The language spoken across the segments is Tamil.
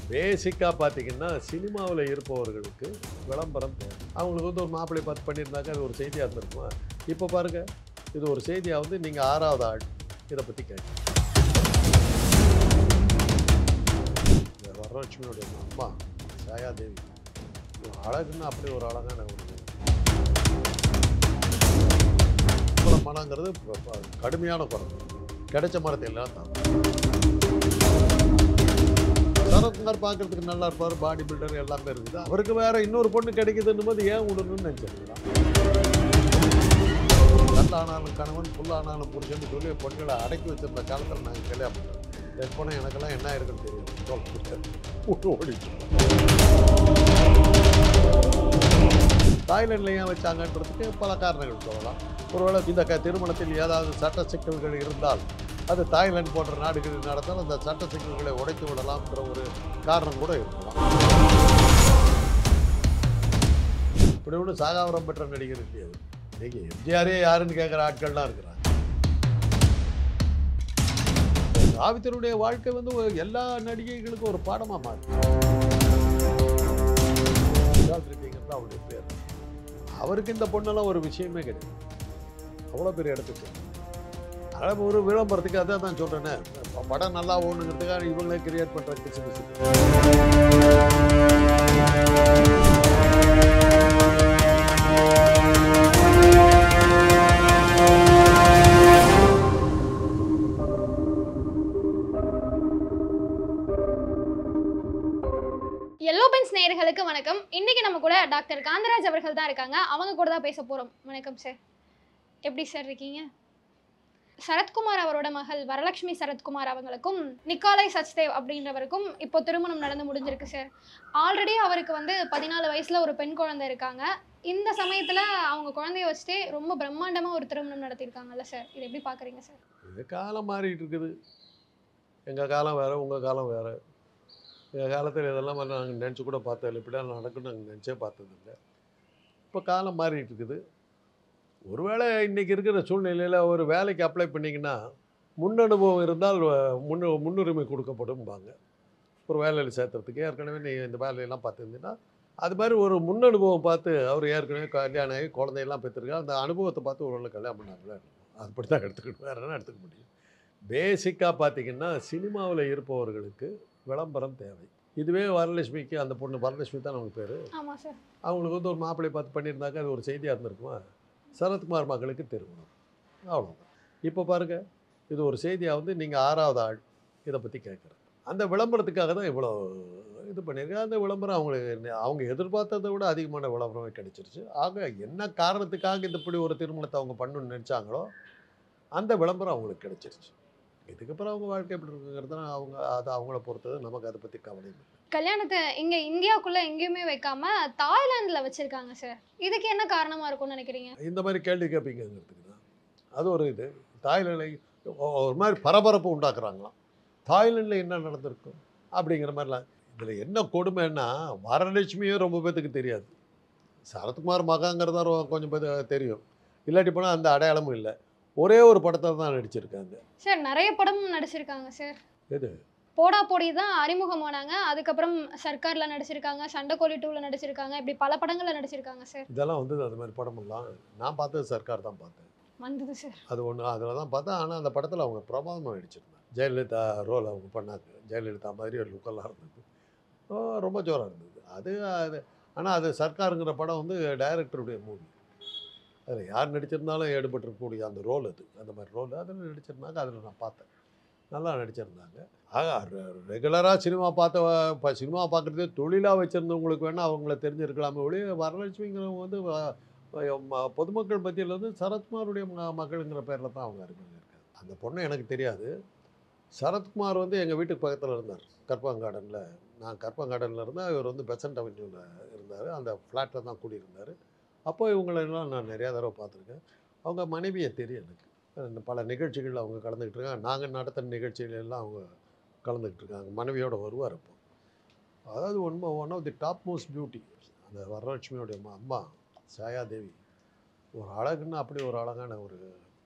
பேசிக்காக பார்த்தீங்கன்னா சினிமாவில் இருப்பவர்களுக்கு விளம்பரம் தேவை. அவங்களுக்கு வந்து ஒரு மாப்பிள்ளை பார்த்து பண்ணியிருந்தாங்க, அது ஒரு செய்தியாக இருந்திருக்குமா? இப்போ பாருங்கள், இது ஒரு செய்தியாக வந்து நீங்கள் 6வது ஆள் இதை பற்றி கேட்க. இந்த வரலட்சுமியோடைய அம்மா சாயாதேவி ஒரு அழகுன்னு அப்படி ஒரு அழகான ஒரு மனங்கிறது கடுமையான குறை. கிடைச்ச மரத்தை எல்லாம் தான். சரத்குமார் பார்க்கறதுக்கு நல்லா இருப்பார், பாடி பில்டர் எல்லாமே இருக்குது. அவருக்கு வேற இன்னொரு பொண்ணு கிடைக்குதுன்னும் போது ஏன் விடணும்னு நினைச்சிருக்கலாம். கல்லானாலும் கணவன் புல்லானாலும் புருஷன் சொல்லி பொண்களை அடக்கி வச்சிருந்த காலத்தில் நாங்கள் கல்யாணம் பண்ணுறோம். என் பொண்ணு எனக்கெல்லாம் என்ன இருக்குன்னு தெரியும். ஓடிச்சு. தாய்லாண்டில் ஏன் வச்சாங்கன்றதுக்கு பல காரணங்கள் சொல்லலாம். ஒருவேளை இந்த திருமணத்தில் ஏதாவது சட்ட சிக்கல்கள் இருந்தால் அது தாய்லாந்து போன்ற நாடுகளில் நடந்தால் அந்த சட்ட சிக்கல்களை உடைத்து விடலாம்ன்ற ஒரு காரணம் கூட இருக்கலாம். இப்படி ஒன்று சாகாவரம் பெற்ற நடிகர் இல்லையா? இன்னைக்கு எம்ஜிஆரே யாருன்னு கேட்குற ஆட்கள்லாம் இருக்கிறாங்க. சாவித்திரியுடைய வாழ்க்கை வந்து எல்லா நடிகைகளுக்கும் ஒரு பாடமாக மாறுது. அவருடைய பேர். அவருக்கு இந்த பொண்ணெல்லாம் ஒரு விஷயமே கிடையாது. அவ்வளோ பெரிய இடத்துக்கு அதாவது ஒரு விளம்பரத்துக்கு அதான் நான் சொல்கிறேன்னே, படம் நல்லா ஓடணுங்கிறதுக்காக இவங்களே கிரியேட் பண்ணுற பிசு பிசு. எல்லோ பென்ஸ் நேயர்களுக்கு வணக்கம். இன்னைக்கு நம்ம கூட டாக்டர் காந்தராஜ் அவர்கள் தான் இருக்காங்க. அவங்க கூட தான் பேச போகிறோம். வணக்கம் சார், எப்படி சார் இருக்கீங்க? சரத்குமார் அவரோட மகள் வரலட்சுமி சரத்குமார் அவங்களுக்கும் நிக்காலய் சச்தேவ் அப்படின்றவருக்கும் இப்போ திருமணம் நடந்து முடிஞ்சிருக்கு சார். ஆல்ரெடி அவருக்கு வந்து 14 வயசுல ஒரு பெண் குழந்தை இருக்காங்க. இந்த சமயத்தில் அவங்க குழந்தைய வச்சுட்டே ரொம்ப பிரம்மாண்டமாக ஒரு திருமணம் நடத்தியிருக்காங்கல்ல சார், இதை எப்படி பார்க்குறீங்க சார்? இது காலம் மாறிட்டு இருக்குது. எங்கள் காலம் வேறு, உங்கள் காலம் வேறு. எங்கள் காலத்தில் இதெல்லாம் நாங்கள் நினச்சி கூட பார்த்ததில்லை. இப்படிலாம் நடக்குன்னு நாங்கள் நினச்சே பார்த்ததில்லை. இப்போ காலம் மாறிட்டு இருக்குது. ஒருவேளை இன்றைக்கி இருக்கிற சூழ்நிலையில் ஒரு வேலைக்கு அப்ளை பண்ணிங்கன்னா முன் அனுபவம் இருந்தால் முன்னுரிமை கொடுக்கப்படும்பாங்க. ஒரு வேலையில் சேர்த்துறதுக்கு ஏற்கனவே நீ இந்த வேலையெல்லாம் பார்த்துருந்தீங்கன்னா அது மாதிரி ஒரு முன் அனுபவம் பார்த்து அவர் ஏற்கனவே கல்யாணம் ஆகி குழந்தையெல்லாம் பெற்றிருக்காரு. அந்த அனுபவத்தை பார்த்து ஒரு வேளை கல்யாணம் பண்ணாங்களே, அப்படி தான் எடுத்துக்கணும். வேறு என்ன எடுத்துக்க முடியும்? பேசிக்காக பார்த்திங்கன்னா சினிமாவில் இருப்பவர்களுக்கு விளம்பரம் தேவை. இதுவே வரலட்சுமிக்கு, அந்த பொண்ணு வரலட்சுமி தான் அவங்க பேர். ஆமாம் சார். அவங்களுக்கு வந்து ஒரு மாப்பிள்ளை பார்த்து பண்ணியிருந்தாங்க, அது ஒரு செய்தியாக இருந்திருக்குமா? சரத்குமார் மகளுக்கு திருமணம், அவ்வளோதான். இப்போ பாருங்கள், இது ஒரு செய்தியாக வந்து நீங்கள் 6வது ஆள் இதை பற்றி கேட்குறது. அந்த விளம்பரத்துக்காக தான் இவ்வளோ இது பண்ணியிருக்காங்க. அந்த விளம்பரம் அவங்க எதிர்பார்த்ததை விட அதிகமான விளம்பரமே கிடைச்சிருச்சு. ஆக என்ன காரணத்துக்காக இந்த இப்படி ஒரு திருமணத்தை அவங்க பண்ணணும்னு நினச்சாங்களோ அந்த விளம்பரம் அவங்களுக்கு கிடைச்சிருச்சு. இதுக்கப்புறம் அவங்க வாழ்க்கை எப்படி இருக்குங்கிறது அது அவங்கள பொறுத்தது. நமக்கு அதை பற்றி கவலை இல்லை. கல்யாணத்தை இங்கே இந்தியாவுக்குள்ளே எங்கேயுமே வைக்காம தாய்லாந்தில் வச்சுருக்காங்க சார். இதுக்கு என்ன காரணமாக இருக்கும்னு நினைக்கிறீங்க? இந்த மாதிரி கேள்வி கேட்பீங்கிறதுக்கு தான் அது ஒரு இது. தாய்லாண்டில் ஒரு மாதிரி பரபரப்பு உண்டாக்குறாங்களாம். தாய்லாண்டில் என்ன நடந்திருக்கும் அப்படிங்கிற மாதிரிலாம். இதில் என்ன கொடுமைன்னா, வரலட்சுமியும் ரொம்ப பேத்துக்கு தெரியாது. சரத்குமார் மகாங்கிறதா கொஞ்சம் பேர் தெரியும். இல்லாட்டி போனால் அந்த அடையாளமும் இல்லை. ஒரே ஒரு படத்தை தான் நடிச்சிருக்காங்க சார். நிறைய படம் நடிச்சிருக்காங்க சார். எது? போடா போடி தான் அறிமுகமானாங்க. அதுக்கப்புறம் சர்க்காரில் நடிச்சிருக்காங்க, சண்டைக்கோழி 2ல் நடிச்சிருக்காங்க, இப்படி பல படங்களில் நடிச்சிருக்காங்க சார். இதெல்லாம் வந்து அது மாதிரி படமெல்லாம் நான் பார்த்தது சர்க்கார் தான் பார்த்தேன். வந்தது சார். அது ஒன்று அதில் தான் பார்த்தேன். ஆனால் அந்த படத்தில் அவங்க பிரமாதமாக நடிச்சிருந்தாங்க. ஜெயலலிதா ரோல் அவங்க பண்ணாங்க. ஜெயலலிதா மாதிரி ஒரு லுக்கெல்லாம் இருந்தது. ரொம்ப ஜோராக இருந்தது அது. ஆனால் அது சர்க்காருங்கிற படம் வந்து டைரக்டருடைய மூவி. அதில் யார் நடிச்சிருந்தாலும் ஈடுபட்டிருக்கக்கூடிய அந்த ரோல் அது. அந்த மாதிரி ரோல் அதில் நடிச்சிருந்தாங்க. அதில் நான் பார்த்தேன், நல்லா நடிச்சிருந்தாங்க. ஆக ரெகுலராக சினிமா இப்போ சினிமா பார்க்குறதே தொழிலாக வச்சுருந்தவங்களுக்கு வேணால் அவங்கள தெரிஞ்சிருக்கலாமே ஒழிய, வரலட்சுமிங்கிறவங்க வந்து பொதுமக்கள் மத்தியில் வந்து சரத்குமாருடைய மகள்ங்கிற பேரில் தான் அவங்க அறிமுகம். அந்த பொண்ணு எனக்கு தெரியாது. சரத்குமார் வந்து எங்கள் வீட்டுக்கு பக்கத்தில் இருந்தார், கற்பகார்டனில். நான் கற்பகார்டனில் இருந்தால் இவர் வந்து பெசன்ட் அவென்யூவில் இருந்தார். அந்த ஃப்ளாட்டில் தான் கூடியிருந்தார். அப்போ இவங்களெல்லாம் நான் நிறையா தடவை பார்த்துருக்கேன். அவங்க மனைவியை தெரியும் எனக்கு. இந்த பல நிகழ்ச்சிகளில் அவங்க கலந்துக்கிட்டு இருக்காங்க. நாங்கள் நடத்துகிற நிகழ்ச்சிகளெல்லாம் அவங்க கலந்துக்கிட்டு இருக்காங்க. மனைவியோடு வருவார். அப்போ அதாவது one of the top most beauty அந்த வரலட்சுமியோடைய அம்மா சாயாதேவி ஒரு அழகுன்னு அப்படி ஒரு அழகான ஒரு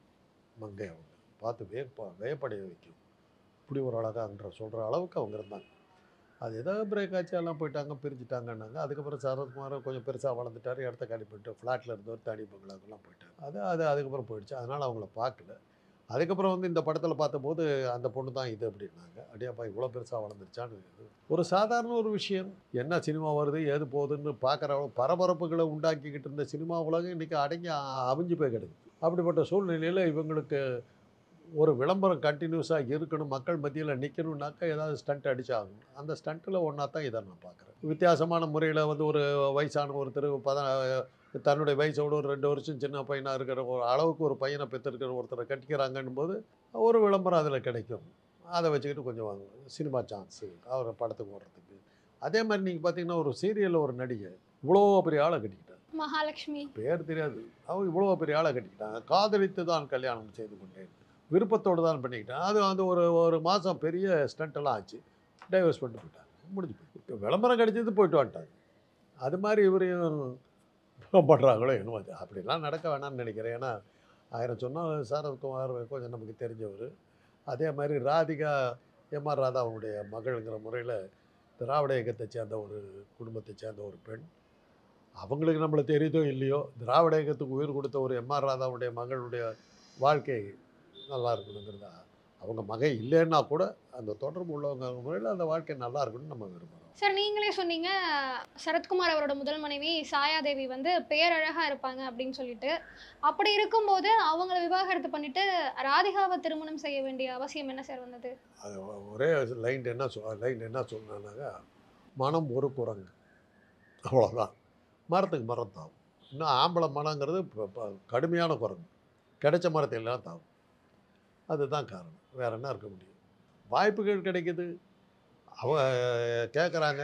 மங்கை. அவங்க பார்த்து வியப்படைய வைக்கும். இப்படி ஒரு அழகான்ற சொல்கிற அளவுக்கு அவங்க இருந்தாங்க. அது ஏதோ பிரேக் ஆச்சு எல்லாம் போயிட்டாங்க, பிரிஞ்சுட்டாங்கன்னாங்க. அதுக்கப்புறம் சரத்குமார் கொஞ்சம் பெருசாக வளர்ந்துட்டார், இடத்த காலி பண்ணிட்டு ஃப்ளாட்டில் இருந்தவர் தனி பங்களாக்கெல்லாம் போயிட்டார். அது அதுக்கப்புறம் போயிடுச்சு. அதனால் அவங்கள பார்க்கல. அதுக்கப்புறம் வந்து இந்த படத்தில் பார்த்தபோது அந்த பொண்ணு தான் இது அப்படின்னாங்க. அடியாப்பா இவ்வளோ பெருசாக வளர்ந்துருச்சான்னு. ஒரு சாதாரண ஒரு விஷயம். என்ன சினிமா வருது ஏது போகுதுன்னு பார்க்குற பரபரப்புகளை உண்டாக்கிக்கிட்டு இருந்த சினிமா உலகம் இன்றைக்கி அடங்கி அவிஞ்சு போய் கிடக்குது. அப்படிப்பட்ட சூழ்நிலையில் இவங்களுக்கு ஒரு விளம்பரம் கண்டினியூஸாக இருக்கணும், மக்கள் மத்தியில் நிற்கணுன்னாக்கா ஏதாவது ஸ்டண்ட் அடிச்சாகணும். அந்த ஸ்டண்ட்டில் ஒன்றா தான் இதை நான் பார்க்குறேன். வித்தியாசமான முறையில் வந்து ஒரு வயசான ஒருத்தர் தன்னுடைய வயசோடு ஒரு 2 வருஷம் சின்ன பையனாக இருக்கிற ஒரு அளவுக்கு ஒரு பையனை பெற்றிருக்கிற ஒருத்தரை கட்டிக்கிறாங்கன்னும் போது ஒரு விளம்பரம் அதில் கிடைக்கும். அதை வச்சுக்கிட்டு கொஞ்சம் சினிமா சான்ஸு அவரை படத்துக்கு ஓடுறதுக்கு. அதே மாதிரி நீங்கள் பார்த்தீங்கன்னா ஒரு சீரியலில் ஒரு நடிகை இவ்வளோ பெரிய ஆளை கட்டிக்கிட்டாங்க. மகாலட்சுமி பேர் தெரியாது. அவங்க இவ்வளோ பெரிய ஆளை கட்டிக்கிட்டாங்க. காதலித்து தான் கல்யாணம் செய்து கொண்டேன், விருப்பத்தோடு தான் பண்ணிக்கிட்டேன். அது வந்து ஒரு மாதம் பெரிய ஸ்டண்ட்டெல்லாம் ஆச்சு. டைவர்ஸ் பண்ணிட்டு போயிட்டாங்க, முடிஞ்சு போய். இப்போ விளம்பரம் கிடைச்சது போயிட்டு வந்துட்டாங்க. அது மாதிரி இவரையும் பண்ணுறாங்களோ என்னமோ. அது அப்படிலாம் நடக்க வேணாம்னு நினைக்கிறேன். ஏன்னா 1000 சொன்னால் சரத்குமார் கொஞ்சம் நமக்கு தெரிஞ்சவர். அதே மாதிரி ராதிகா எம்ஆர் ராதா அவங்களுடைய மகள்ங்கிற முறையில் திராவிட இயக்கத்தை சேர்ந்த ஒரு குடும்பத்தை சேர்ந்த ஒரு பெண். அவங்களுக்கு நம்மளை தெரியுதோ இல்லையோ, திராவிட இயக்கத்துக்கு உயிர் கொடுத்த ஒரு எம்ஆர் ராதாவுடைய மகளுடைய வாழ்க்கை நல்லா இருக்கணுங்கிறதா. அவங்க மகன் இல்லைன்னா கூட அந்த தொடர்பு உள்ளவங்க முறையில் அந்த வாழ்க்கை நல்லா இருக்கணும்னு நம்ம விரும்புகிறோம். சார், நீங்களே சொன்னீங்க சரத்குமார் அவரோட முதல் மனைவி சாயாதேவி வந்து பேரழகா இருப்பாங்க அப்படின்னு சொல்லிட்டு. அப்படி இருக்கும்போது அவங்கள விவாகரத்து பண்ணிட்டு ராதிகாவை திருமணம் செய்ய வேண்டிய அவசியம் என்ன சார் வந்தது? அது ஒரே லைன் என்ன சொன்னாங்க, மனம் ஒரு குரங்கு, அவ்வளோதான். மரத்துக்கு மரம் தாவும். இன்னும் ஆம்பளை மனங்கிறது கடுமையான குரங்கு, கிடைச்ச மரத்தை எல்லாம் தாவும். அதுதான் காரணம், வேறு என்ன இருக்க முடியும். வாய்ப்புகள் கிடைக்குது, அவங்க கேட்குறாங்க,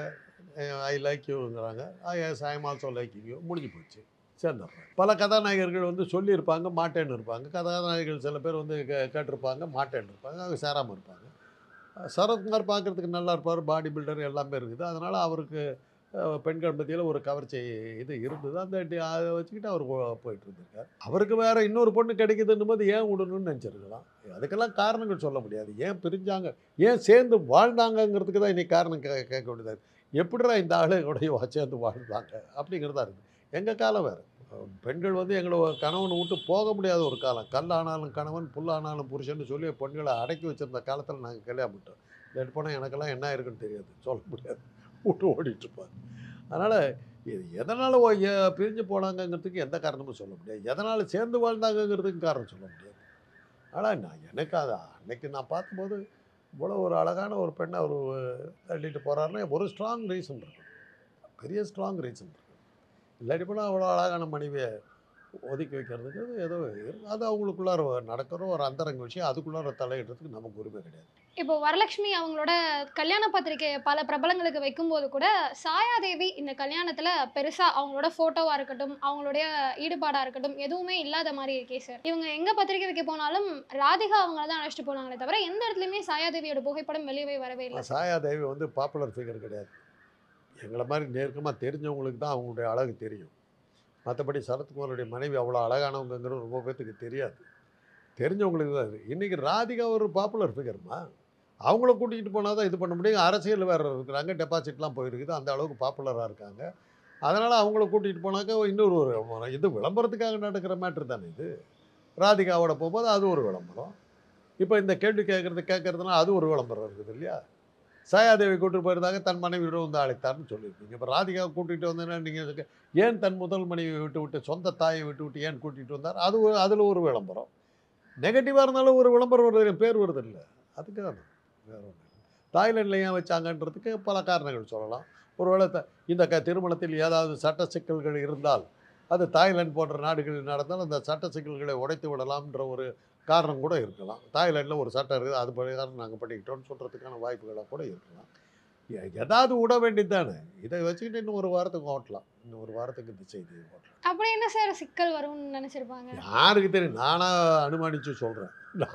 ஐ லைக் யூங்கிறாங்க, I am also liking you, முடிஞ்சு போச்சு, சேர்ந்துடுறாங்க. பல கதாநாயகர்கள் வந்து சொல்லியிருப்பாங்க, மாட்டேன்னு இருப்பாங்க. கதாநாயகர்கள் சில பேர் வந்து கேட்டிருப்பாங்க, மாட்டேன்னு இருப்பாங்க, அவங்க சேராமல் இருப்பாங்க. சரத்குமார் பார்க்குறதுக்கு நல்லா இருப்பார், பாடி பில்டர் எல்லாமே இருக்குது. அதனால் அவருக்கு பெண்கள் மத்தியில் ஒரு கவர்ச்சி இது இருந்தது. அதை வச்சுக்கிட்டு அவர் போயிட்டு இருந்திருக்கார். அவருக்கு வேறு இன்னொரு பொண்ணு கிடைக்குதுன்னும் போது ஏன் விடணும்னு நினச்சிருக்கலாம். அதுக்கெல்லாம் காரணங்கள் சொல்ல முடியாது. ஏன் பிரிஞ்சாங்க, ஏன் சேர்ந்து வாழ்ந்தாங்கங்கிறதுக்கு தான் இன்றைக்கி காரணம் கேட்க வேண்டியதாக. எப்படிடா இந்த ஆளுடைய சேர்ந்து வாழ்ந்தாங்க அப்படிங்கிறதா இருக்குது. எங்கள் காலம் வேறு. பெண்கள் வந்து எங்களை கணவனை விட்டு போக முடியாத ஒரு காலம். கல்லானாலும் கணவன், புல்லானாலும் புருஷன்னு சொல்லி பெண்களை அடக்கி வச்சுருந்த காலத்தில் நாங்கள் கல்யாணம் பண்ணிட்டோம். லெட் போனால் எனக்கெல்லாம் என்ன இருக்குன்னு தெரியாது, சொல்ல முடியாது, விட்டு ஓடிட்டுருப்பாங்க. அதனால் இது எதனால் பிரிஞ்சு போனாங்கங்கிறதுக்கு எந்த காரணமும் சொல்ல முடியாது. எதனால் சேர்ந்து வாழ்ந்தாங்கங்கிறதுக்கு காரணம் சொல்ல முடியாது. ஆனால் எனக்கு அது அன்னைக்கு நான் பார்க்கும்போது இவ்வளோ ஒரு அழகான ஒரு பெண்ணை அவர் தள்ளிட்டு போகிறாருன்னா ஒரு ஸ்ட்ராங் ரீசன் இருக்கும், பெரிய ஸ்ட்ராங் ரீசன் இருக்கும். இல்லாட்டி போனால் அவ்வளோ அழகான மனைவியை ஒதுக்கி வைக்கிறதுக்கு ஏதோ அது அவங்களுக்குள்ளார நடக்கிற ஒரு அந்தரங்க விஷயம். அதுக்குள்ளார தலையிடுறதுக்கு நமக்கு உரிமை கிடையாது. இப்போ வரலட்சுமி அவங்களோட கல்யாண பத்திரிகையை பல பிரபலங்களுக்கு வைக்கும்போது கூட சாயாதேவி இந்த கல்யாணத்துல பெருசா அவங்களோட போட்டோவா இருக்கட்டும், அவங்களுடைய ஈடுபாடா இருக்கட்டும் எதுவுமே இல்லாத மாதிரி இருக்கே சார். இவங்க எங்க பத்திரிகை வைக்க போனாலும் ராதிகா அவங்கள தான் அழைச்சிட்டு போனாங்களே தவிர எந்த இடத்துலையுமே சாயாதேவியோட புகைப்படம் வெளியே வரவே இல்லை. சாயாதேவி வந்து பாப்புலர் ஃபிகர் கிடையாது. எங்களை மாதிரி நெருக்கமாக தெரிஞ்சவங்களுக்கு தான் அவங்களுடைய அழகு தெரியும். மற்றபடி சரத்குமாருடைய மனைவி அவ்வளோ அழகானவங்கிறது ரொம்ப பேர்த்துக்கு தெரியாது. தெரிஞ்சவங்களுக்கு தான் இது. இன்றைக்கி ராதிகா ஒரு பாப்புலர் ஃபிகர்மா, அவங்கள கூட்டிகிட்டு போனால் தான் இது பண்ண முடியும். அரசியல் வேறு இருக்கிறாங்க, டெபாசிட்லாம் போயிருக்குது, அந்த அளவுக்கு பாப்புலராக இருக்காங்க. அதனால் அவங்கள கூட்டிகிட்டு போனாக்கா இன்னொரு ஒரு இது விளம்பரத்துக்காக நடக்கிற மேட்ரு தானே இது. ராதிகாவோட போகும்போது அது ஒரு விளம்பரம். இப்போ இந்த கேள்வி கேட்குறதுனா அது ஒரு விளம்பரம் இருக்குது இல்லையா. சாயாதேவி கூட்டிகிட்டு போயிருந்தாங்க, தன் மனைவியோட வந்து அழைத்தார்னு சொல்லியிருக்கீங்க. இப்போ ராதிகாவை கூட்டிகிட்டு வந்தேன்னா நீங்கள் ஏன் தன் முதல் மனைவியை விட்டு சொந்த தாயை விட்டு ஏன் கூட்டிகிட்டு வந்தார், அதில் ஒரு விளம்பரம். நெகட்டிவாக இருந்தாலும் ஒரு விளம்பரம் வருது, பேர் வருது இல்லை, அதுக்கு தான் வேறு ஒன்று. தாய்லாண்டில் ஏன் வச்சாங்கன்றதுக்கு பல காரணங்கள் சொல்லலாம். ஒருவேளை இந்த திருமணத்தில் ஏதாவது சட்ட சிக்கல்கள் இருந்தால் அது தாய்லாந்து போன்ற நாடுகளில் நடந்தால் அந்த சட்ட சிக்கல்களை உடைத்து விடலாம்ன்ற ஒரு காரணம் கூட இருக்கலாம். தாய்லாண்டில் ஒரு சட்டம் இருக்குது, அது பிரகாரம் நாங்கள் பண்ணிக்கிட்டோம்னு சொல்கிறதுக்கான வாய்ப்புகளாக கூட இருக்கலாம். ஏதாவது விட வேண்டியது தானே. இதை வச்சுக்கிட்டு இன்னும் ஒரு வாரத்துக்கு ஓட்டலாம், இன்னும் ஒரு வாரத்துக்கு இந்த செய்தி ஓட்டலாம். அப்படி என்ன சார் சிக்கல் வரும்னு நினச்சிருப்பாங்க? யாருக்கு தெரியும், நானாக அனுமானித்து சொல்கிறேன்,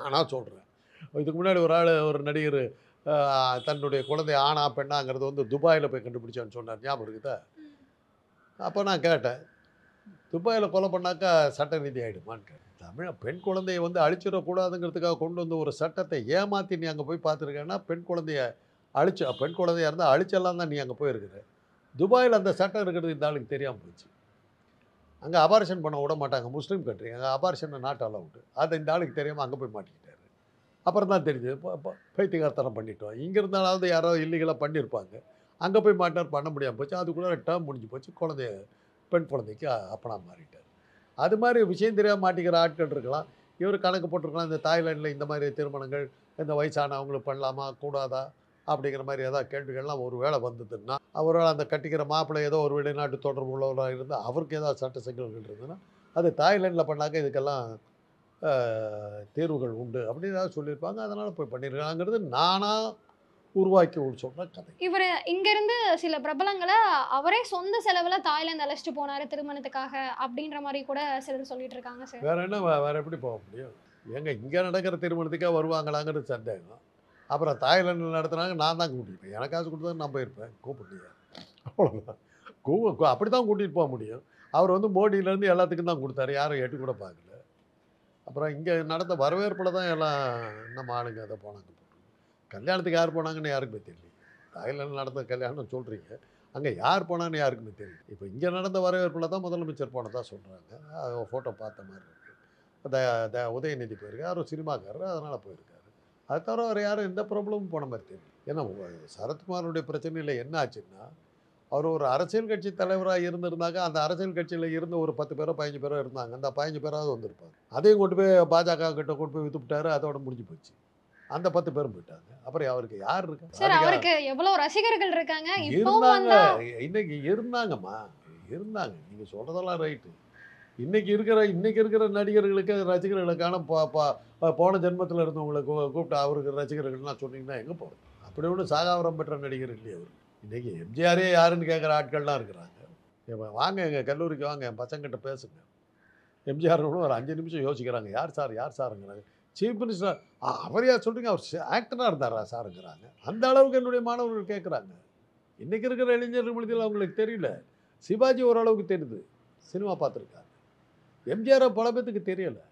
இதுக்கு முன்னாடி ஒரு நடிகர் தன்னுடைய குழந்தை ஆணா பெண்ணாங்கிறது வந்து துபாயில் போய் கண்டுபிடிச்சான்னு சொன்னார், ஞாபகம் இருக்குதா? அப்போ நான் கேட்டேன், துபாயில் கொலை பண்ணாக்கா சட்ட ரீதி ஆகிடுமான்னு கேட்டேன். பெண் குழந்தையை வந்து அழிச்சிடக்கூடாதுங்கிறதுக்காக கொண்டு வந்து ஒரு சட்டத்தை ஏமாற்றி நீ அங்கே போய் பார்த்துருக்கேன்னா பெண் குழந்தைய பெண் குழந்தையாக இருந்தால் அழிச்செல்லாம் தான் நீ அங்கே போயிருக்கிற. துபாயில் அந்த சட்டம் இருக்கிறது இந்த ஆளுக்கு தெரியாமல் போச்சு. அங்கே அபார்ஷன் பண்ண விட மாட்டாங்க, முஸ்லீம் கண்ட்ரி. அங்கே அபார்ஷனை நாட் அலவுட். அது இந்த ஆளுக்கு தெரியாமல் அங்கே போய் மாட்டிக்கிட்டாரு. அப்புறம் தான் தெரிஞ்சது பைத்தியகாரத்தனம் பண்ணிட்டோம். இங்கே இருந்தாலாவது யாரோ இல்லீகலாக பண்ணியிருப்பாங்க, அங்கே போய் மாட்டார், பண்ண முடியாமல் போச்சு. அதுக்குள்ளே டேர்ம் முடிஞ்சு போச்சு. பெண் குழந்தைக்கு அப்பனா மாறிட்டார். அது மாதிரி விஷயம் தெரியாமல் மாட்டிக்கிற ஆட்கள் இருக்கலாம். இவர் கணக்கு போட்டிருக்கலாம், இந்த தாய்லாண்டில் இந்த மாதிரி திருமணங்கள் இந்த வயசானவங்களுக்கு பண்ணலாமா கூடாதா அப்படிங்கிற மாதிரி ஏதாவது கேள்விகள்லாம் ஒரு வேளை வந்ததுன்னா, அவரால் அந்த கட்டிக்கிற மாப்பிள்ளை ஏதோ ஒரு வெளிநாட்டு தொடர்பு உள்ளவராக இருந்தால் அவருக்கு ஏதாவது சட்ட சிக்கல்கள் இருந்ததுன்னா அது தாய்லாண்டில் பண்ணாக்க இதுக்கெல்லாம் தேர்வுகள் உண்டு அப்படின்னு ஏதாவது சொல்லியிருப்பாங்க. அதனால் போய் பண்ணியிருக்காங்கிறது நானாக உருவாக்கி சொல்கிற கதை. இவர் இங்கேருந்து சில பிரபலங்களை அவரே சொந்த செலவில் தாய்லாந்து அழைச்சிட்டு போனார் திருமணத்துக்காக அப்படின்ற மாதிரி கூட சிலர் சொல்லிட்டு இருக்காங்க சார். வேறு என்ன, வேறு எப்படி போக முடியும்? ஏங்க இங்கே நடக்கிற திருமணத்துக்காக வருவாங்களாங்கிறது சந்தேகம். அப்புறம் தாய்லாண்டில் நடத்துனாங்க, நான் தான் கூட்டிகிட்டு எனக்கு காசு கொடுத்தா நான் போயிருப்பேன், கூப்பிடலையா? அவ்வளோதான். அப்படி தான் கூட்டிகிட்டு போக முடியும். அவர் வந்து மோடியிலேருந்து எல்லாத்துக்கும் தான் கொடுத்தாரு, யாரும் எட்டு கூட பார்க்கல. அப்புறம் இங்கே நடந்த வரவேற்பில் தான் எல்லாம் நம்ம ஆளுங்க அதை போனாங்க. கல்யாணத்துக்கு யார் போனாங்கன்னு யாருக்குமே தெரியல. தாய்லாண்டில் நடந்த கல்யாணம் சொல்கிறீங்க, அங்கே யார் போனான்னு யாருக்குமே தெரியல. இப்போ இங்கே நடந்த வரவேற்பில் தான் முதலமைச்சர் போனதாக சொல்கிறாங்க. ஃபோட்டோ பார்த்த மாதிரி இருக்குது. உதயநிதி போயிருக்காரு, யாரும் சினிமாக்காரர், அதனால் போயிருக்காரு. அது தவிர வேறு யாரும் எந்த ப்ராப்ளமும் போன மாதிரி தெரியல. ஏன்னா சரத்குமாருடைய பிரச்சனையில் என்ன ஆச்சுன்னா, அவர் ஒரு அரசியல் கட்சி தலைவராக இருந்திருந்தாங்க. அந்த அரசியல் கட்சியில் இருந்து ஒரு 10 பேரோ 15 பேரோ இருந்தாங்க. அந்த 15 பேராவது வந்திருப்பாங்க. அதையும் கொண்டு போய் பாஜக கிட்ட கொண்டு போய் வித்துவிட்டாரு. அதோட முடிஞ்சு போச்சு. அந்த 10 பேரும் போயிட்டாங்க. அப்புறம் அவருக்கு யார் இருக்கா? சார் அவருக்கு எவ்வளவு ரசிகர்கள் இருக்காங்க. இருந்தாங்க, இன்னைக்கு இருந்தாங்கம்மா, இருந்தாங்க. நீங்க சொல்றதெல்லாம் ரைட்டு. இன்னைக்கு இருக்கிற நடிகர்களுக்கு ரசிகர்களுக்கான போன ஜென்மத்தில் இருந்தவங்களை கூப்பிட்டு அவருக்கு ரசிகர்கள்லாம் சொன்னீங்கன்னா எங்கே போகிறது? அப்படி ஒன்றும் சாகாவரம் பெற்ற நடிகர் இல்லையே அவர். இன்றைக்கி எம்ஜிஆரே யாருன்னு கேட்குற ஆட்கள்லாம் இருக்கிறாங்க. வாங்க எங்கள் கல்லூரிக்கு வாங்க, என் பசங்கிட்ட பேசுங்க. எம்ஜிஆர் கூட ஒரு 5 நிமிஷம் யோசிக்கிறாங்க. யார் சாருங்கிறாங்க. சீஃப் மினிஸ்டர் அவர் யார் சொல்கிறீங்க? அவர் ஆக்டராக இருந்தாரா சாருங்கிறாங்க. அந்த அளவுக்கு என்னுடைய மாணவர்கள் கேட்குறாங்க. இன்றைக்கி இருக்கிற இளைஞர்கள் மொழியில் அவங்களுக்கு தெரியல. சிவாஜி ஓரளவுக்கு தெரியுது, சினிமா பார்த்துருக்காங்க. எம்ஜிஆரை பல பேத்துக்கு தெரியலை.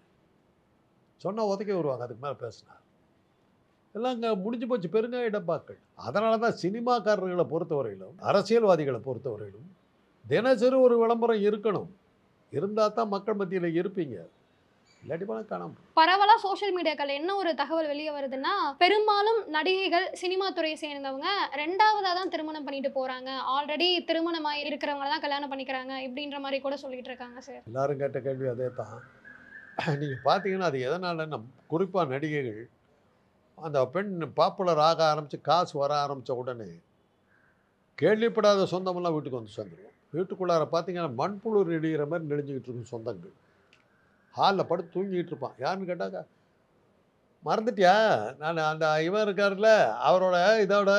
சொன்னால் உதைக்க வருவாங்க, அதுக்கு மேலே பேசினா எல்லாம் இங்கே முடிஞ்சு போச்சு. பெருங்காய டப்பாக்கள். அதனால தான் சினிமாக்காரர்களை பொறுத்தவரையிலும் அரசியல்வாதிகளை பொறுத்தவரையிலும் தினசரி ஒரு விளம்பரம் இருக்கணும். இருந்தால் தான் மக்கள் மத்தியில் இருப்பீங்க. இல்லாட்டி போனால் காணாம. பரவலாக சோஷியல் மீடியாக்கள் என்ன ஒரு தகவல் வெளியே வருதுன்னா, பெரும்பாலும் நடிகைகள் சினிமா துறையை சேர்ந்தவங்க 2வதாக தான் திருமணம் பண்ணிட்டு போகிறாங்க. ஆல்ரெடி திருமணமாக இருக்கிறவங்கள தான் கல்யாணம் பண்ணிக்கிறாங்க இப்படின்ற மாதிரி கூட சொல்லிட்டு இருக்காங்க சார். எல்லாரும் கேட்ட கேள்வி அதே தான். நீங்கள் பார்த்தீங்கன்னா அது எதனாலன்னா, குறிப்பாக நடிகைகள் அந்த பெண் பாப்புலர் ஆக ஆரம்பித்து காசு வர ஆரம்பித்த உடனே கேள்விப்படாத சொந்தமெல்லாம் வீட்டுக்கு வந்து சேர்ந்துருவோம். வீட்டுக்குள்ளார பார்த்தீங்கன்னா மண்புழு நெடிகிற மாதிரி நெளிஞ்சிக்கிட்டு இருக்கும் சொந்தங்கள். ஹாலில் படுத்து தூங்கிட்டு இருப்பான். யாருன்னு கேட்டாக்கா, மறந்துட்டியா நான் அந்த இவன் இருக்கார்ல அவரோட இதோட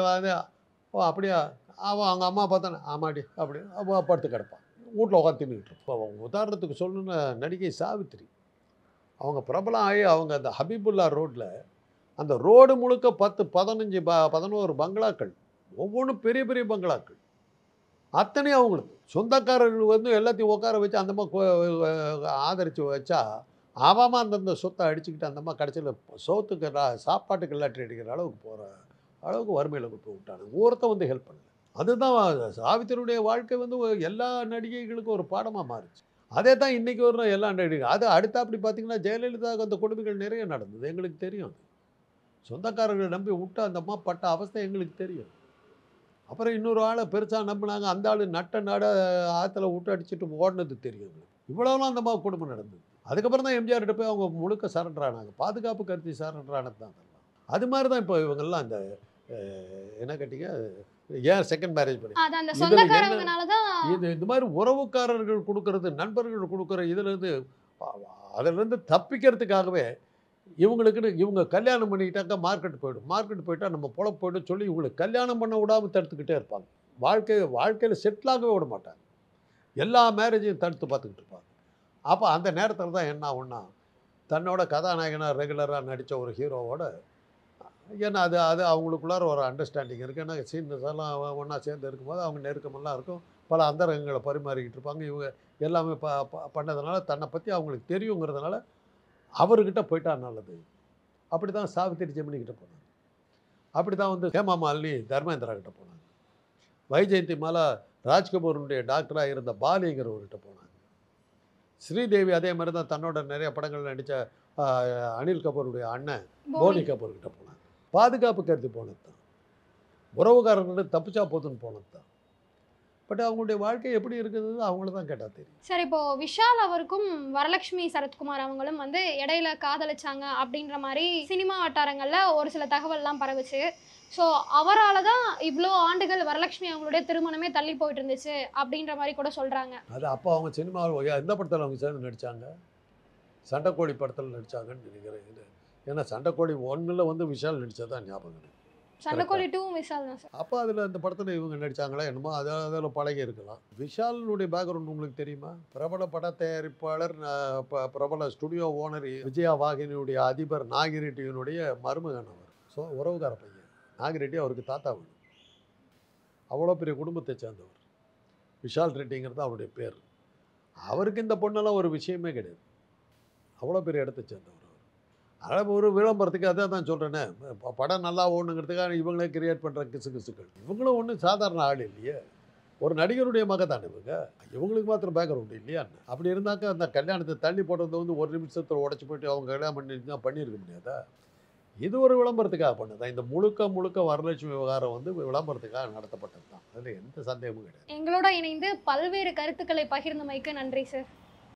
ஓ அப்படியா அவங்க அம்மா பார்த்தானே ஆமாடி அப்படி படுத்து கிடப்பான். வீட்டில் உட்காந்து தின்னுக்கிட்டு இருப்பான். அவங்க உதாரணத்துக்கு சொல்லணுன்னா நடிகை சாவித்திரி, அவங்க பிரபலம் ஆகி அவங்க அந்த ஹபீபுல்லா ரோட்டில் அந்த ரோடு முழுக்க 10, 15, 11 பங்களாக்கள், ஒவ்வொன்றும் பெரிய பெரிய பங்களாக்கள். அத்தனையும் அவங்களுக்கு சொந்தக்காரர்கள் வந்து எல்லாத்தையும் உட்கார வச்சு அந்தம்மா ஆதரித்து வச்சா அவன் அந்தந்த சொத்தை அடிச்சுக்கிட்டு அந்தம்மா கடைசியில் சோத்துக்கு சாப்பாட்டுக்கு எல்லாட்டி அடிக்கிற அளவுக்கு போகிற அளவுக்கு வறுமையில் கொண்டு விட்டாங்க. ஒருத்தன் வந்து ஹெல்ப் பண்ணல. அதுதான் சாவித்திரியுடைய வாழ்க்கை வந்து எல்லா நடிகைகளுக்கும் ஒரு பாடமாக மாறிச்சு. அதே தான் இன்றைக்கி வர எல்லா நடிகைகள். அது அடுத்த அப்படி பார்த்திங்கன்னா ஜெயலலிதாவுக்கு அந்த கொடுமைகள் நிறைய நடந்தது, எங்களுக்கு தெரியும். சொந்தக்காரர்களை நம்பி விட்டு அந்த அம்மா பட்ட அவஸ்தை எங்களுக்கு தெரியும். அப்புறம் இன்னொரு ஆளை பெருசாக நம்பினாங்க, அந்த ஆள் நட்ட நட ஆற்றுல விட்டு அடிச்சுட்டு ஓடினது தெரியும். இவ்வளோலாம் அந்த அம்மா குடும்பம் நடந்தது. அதுக்கப்புறம் தான் எம்ஜிஆர்கிட்ட போய் அவங்க முழுக்க சரண்டர் ஆனாங்க. பாதுகாப்பு கருத்தி சரண்டர் ஆனது தான் அதெல்லாம். அது மாதிரி தான் இப்போ இவங்கெல்லாம் அந்த என்ன கேட்டீங்க, ஏன் செகண்ட் மேரேஜ் பண்ணி இது இந்த மாதிரி உறவுக்காரர்கள் கொடுக்கறது, நண்பர்கள் கொடுக்குற இதுலேருந்து அதிலேருந்து தப்பிக்கிறதுக்காகவே இவங்களுக்குன்னு இவங்க கல்யாணம் பண்ணிக்கிட்டாக்கா மார்க்கெட் போயிட்டால் நம்ம பொழப்பு போய்ட்டு சொல்லி இவங்களுக்கு கல்யாணம் பண்ண விடாமல் தடுத்துக்கிட்டே இருப்பாங்க. வாழ்க்கையில் செட்டிலாகவே விட மாட்டாங்க. எல்லா மேரேஜையும் தடுத்து பார்த்துக்கிட்டு இருப்பாங்க. அப்போ அந்த நேரத்தில் தான் என்ன ஆகும்னா, தன்னோட கதாநாயகனாக ரெகுலராக நடித்த ஒரு ஹீரோவோட, ஏன்னா அது அவங்களுக்குள்ளார ஒரு அண்டர்ஸ்டாண்டிங் இருக்குது. ஏன்னா சீன்ஸ் எல்லாம் ஒன்றா சேர்ந்து இருக்கும்போது அவங்க நெருக்கமெல்லாம் இருக்கும். பல அந்தரங்கங்களை பரிமாறிக்கிட்டு இருப்பாங்க. இவங்க எல்லாமே பண்ணதுனால தன்னை பற்றி அவங்களுக்கு தெரியுங்கிறதுனால அவர்கிட்ட போயிட்டா நல்லது. அப்படி தான் சாவித்திரி ஜெமினிக்கிட்ட போனாங்க. அப்படி தான் வந்து ஹேமா மாலினி தர்மேந்திரா கிட்ட போனாங்க. வைஜெயந்தி மாலா ராஜ்கபூருடைய டாக்டராக இருந்த பாலிங்கிறவர்கிட்ட போனாங்க. ஸ்ரீதேவி அதே மாதிரி தான் தன்னோட நிறைய படங்கள் நடித்த அனில் கபூருடைய அண்ணன் போனி கபூர்கிட்ட போனாங்க. பாதுகாப்பு கருதி போனது தான், உறவுக்காரர்கிட்ட தப்பிச்சா போதுன்னு போனது தான். பட் அவங்களுடைய வாழ்க்கை எப்படி இருக்குது அவங்கள தான் கேட்டால் தெரியும். சார், இப்போ விஷால் அவருக்கும் வரலட்சுமி சரத்குமார் அவங்களும் வந்து இடையில காதலிச்சாங்க அப்படின்ற மாதிரி சினிமா வட்டாரங்கள்ல ஒரு சில தகவல்லாம் பரவுச்சு. ஸோ அவரால் தான் இவ்வளோ ஆண்டுகள் வரலட்சுமி அவங்களுடைய திருமணமே தள்ளி போயிட்டு இருந்துச்சு அப்படின்ற மாதிரி கூட சொல்றாங்க. அது அப்போ அவங்க சினிமாவில் எந்த படத்தில் அவங்க சேர்ந்து நடித்தாங்க? சண்டைக்கோழி படத்தில் நடித்தாங்கன்னு நினைக்கிறேன். ஏன்னா சண்டைக்கோழி 1 வந்து விஷால் நடித்ததான் ஞாபகம் இருக்கு. சண்டைக்கோழி 2 விஷால் தான் சார். அப்போ அதில் அந்த படத்தில் இவங்க நடித்தாங்களா என்னமோ, அதில் பழகி இருக்கலாம். விஷாலினுடைய பேக்ரவுண்ட் உங்களுக்கு தெரியுமா? பிரபல பட தயாரிப்பாளர், பிரபல ஸ்டுடியோ ஓனர், விஜயா வாகினியுடைய அதிபர் நாகிரெட்டியினுடைய மருமகன் அவர். ஸோ உறவுக்கார பையன் நாகிரெட்டி அவருக்கு தாத்தா வேணும். அவ்வளோ பெரிய குடும்பத்தை சேர்ந்தவர். விஷால் ரெட்டிங்கிறது அவருடைய பேர். அவருக்கு இந்த பொண்ணெல்லாம் ஒரு விஷயமே கிடையாது. அவ்வளோ பெரிய இடத்தை சேர்ந்தவர் அவர். அதனால் ஒரு விளம்பரத்துக்கு அதை தான் சொல்கிறேன்னே, படம் நல்லா ஓடணுங்கிறதுக்காக இவங்களே கிரியேட் பண்ணுற கிசுக்கள். இவங்களும் ஒன்றும் சாதாரண ஆள் இல்லையே. ஒரு நடிகருடைய மக தானே இவங்க. இவங்களுக்கு மாத்திரம் பேக்ரவுண்டு இல்லையா? அப்படி இருந்தாக்கா அந்த கல்யாணத்தை தள்ளி போடுறது வந்து ஒரு நிமிஷத்தில் உடச்சி போயிட்டு அவங்க கல்யாணம் பண்ணியிருக்க முடியாதா? இது ஒரு விளம்பரத்துக்காக பண்ணதான். இந்த முழுக்க வரலட்சுமி விவகாரம் வந்து விளம்பரத்துக்காக நடத்தப்பட்டது தான். அதில் எந்த சந்தேகமும் கிடையாது. எங்களோட இணைந்து பல்வேறு கருத்துக்களை பகிர்ந்தமைக்கு நன்றி சார்.